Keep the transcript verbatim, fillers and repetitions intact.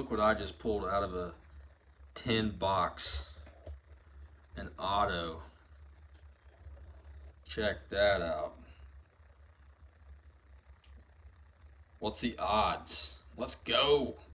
Look what I just pulled out of a tin box. An auto. Check that out. What's the odds? Let's go.